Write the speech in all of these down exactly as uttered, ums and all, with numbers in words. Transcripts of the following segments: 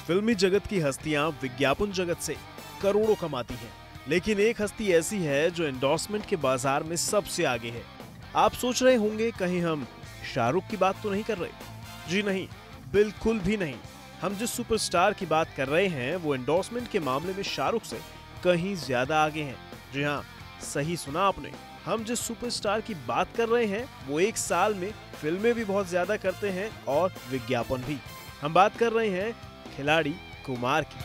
फिल्मी जगत की हस्तियां विज्ञापन जगत से करोड़ों कमाती हैं, लेकिन एक हस्ती ऐसी है जो एंडोर्समेंट के बाजार में सबसे आगे है। आप सोच रहे होंगे कहीं हम शाहरुख की बात तो नहीं कर रहे? जी नहीं, बिल्कुल भी नहीं। हम जिस सुपरस्टार की बात कर रहे हैं वो एंडोर्समेंट के मामले में शाहरुख से कहीं ज्यादा आगे हैं। जी हाँ, सही सुना आपने। हम जिस सुपरस्टार की बात कर रहे हैं वो एक साल में फिल्में भी बहुत ज्यादा करते हैं और विज्ञापन भी। हम बात कर रहे हैं खिलाड़ी कुमार की।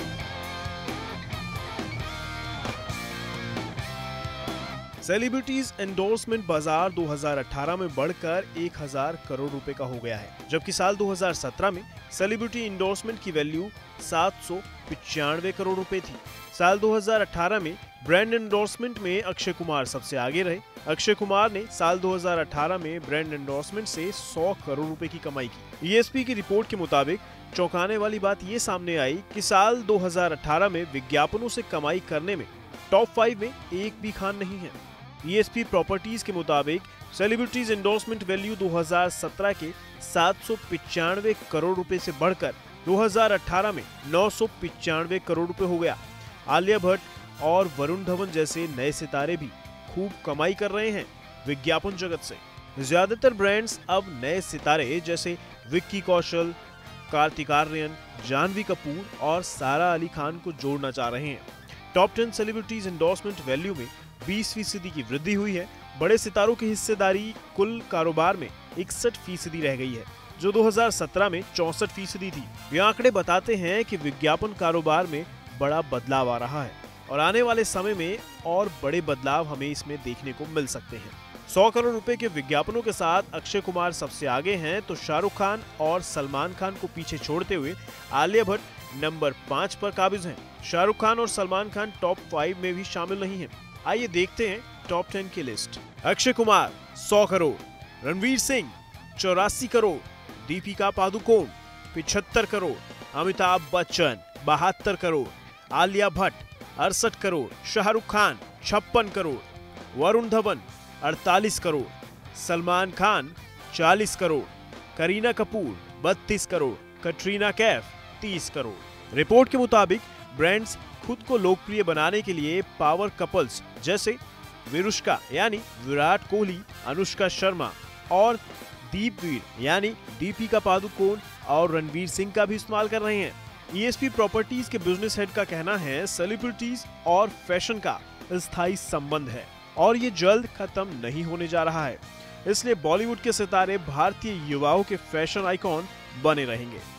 सेलिब्रिटीज एंडोर्समेंट बाजार दो हज़ार अठारह में बढ़कर एक हज़ार करोड़ रुपए का हो गया है, जबकि साल दो हज़ार सत्रह में सेलिब्रिटी एंडोर्समेंट की वैल्यू सात सौ पिचानवे करोड़ रुपए थी। साल दो हज़ार अठारह में ब्रांड एंडोर्समेंट में अक्षय कुमार सबसे आगे रहे। अक्षय कुमार ने साल दो हज़ार अठारह में ब्रांड एंडोर्समेंट से सौ करोड़ रुपए की कमाई की। ई एस पी की रिपोर्ट के मुताबिक चौंकाने वाली बात ये सामने आई कि साल दो हज़ार अठारह में विज्ञापनों से कमाई करने में टॉप फाइव में एक भी खान नहीं है। ई एस पी प्रॉपर्टीज के मुताबिक सेलिब्रिटीज एंडोर्समेंट वैल्यू दो हज़ार सत्रह के सात सौ पिचानवे करोड़ रुपए से बढ़कर दो हज़ार अठारह में नौ सौ पिचानवे करोड़ रुपए हो गया। आलिया भट्ट और वरुण धवन जैसे नए सितारे भी खूब कमाई कर रहे हैं विज्ञापन जगत से। ज्यादातर ब्रांड्स अब नए सितारे जैसे विक्की कौशल, कार्तिक आर्यन, जानवी कपूर और सारा अली खान को जोड़ना चाह रहे हैं। Top ten celebrities endorsement value में बीस फीसदी की वृद्धि हुई है। बड़े सितारों की हिस्सेदारी कुल कारोबार में इकसठ फीसदी रह गई है, जो दो हज़ार सत्रह में चौसठ फीसदी थी। ये आंकड़े बताते हैं कि विज्ञापन कारोबार में बड़ा बदलाव आ रहा है और आने वाले समय में और बड़े बदलाव हमें इसमें देखने को मिल सकते हैं। सौ करोड़ रुपए के विज्ञापनों के साथ अक्षय कुमार सबसे आगे हैं, तो शाहरुख खान और सलमान खान को पीछे छोड़ते हुए आलिया भट्ट नंबर पाँच पर काबिज हैं। शाहरुख खान और सलमान खान टॉप फाइव में भी शामिल नहीं हैं। आइए देखते हैं टॉप टेन की लिस्ट। अक्षय कुमार सौ करोड़, रणवीर सिंह चौरासी करोड़, दीपिका पादुकोण पिछहत्तर करोड़, अमिताभ बच्चन बहत्तर करोड़, आलिया भट्ट अड़सठ करोड़, शाहरुख खान छप्पन करोड़, वरुण धवन अड़तालीस करोड़, सलमान खान चालीस करोड़, करीना कपूर बत्तीस करोड़, कटरीना कैफ तीस करोड़। रिपोर्ट के मुताबिक ब्रांड्स खुद को लोकप्रिय बनाने के लिए पावर कपल्स जैसे विरुष्का यानी विराट कोहली, अनुष्का शर्मा और दीपवीर यानी दीपिका पादुकोण और रणवीर सिंह का भी इस्तेमाल कर रहे हैं। ई एस पी प्रॉपर्टीज के बिजनेस हेड का कहना है सेलिब्रिटीज और फैशन का स्थायी संबंध है और ये जल्द खत्म नहीं होने जा रहा है, इसलिए बॉलीवुड के सितारे भारतीय युवाओं के फैशन आइकॉन बने रहेंगे।